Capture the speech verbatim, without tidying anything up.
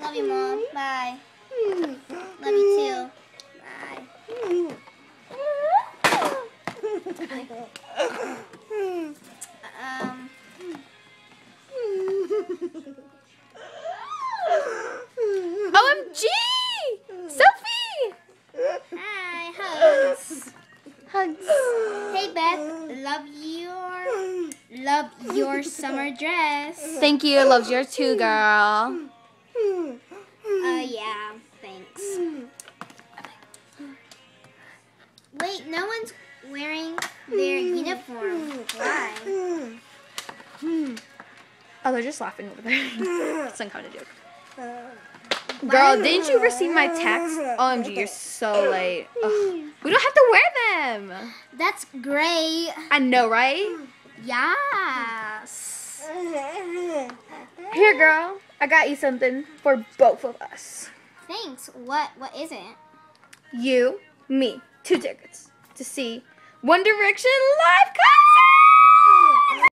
Love you, Mom. Bye. Love you too. Bye. um. O M G! Sophie! Hi, hugs. Hugs. Hey, Beth. Love your, love your summer dress. Thank you. Loves yours too, girl. Uh, yeah. Thanks. Wait, no one's wearing their uniform. Why? Oh, they're just laughing over there. It's some kind of joke. Girl, didn't you receive my text? O M G, you're so late. Ugh. We don't have to wear them. That's great. I know, right? Yes. Here, girl. I got you something for both of us. Thanks. What? What is it? You, me, two tickets to see One Direction live concert.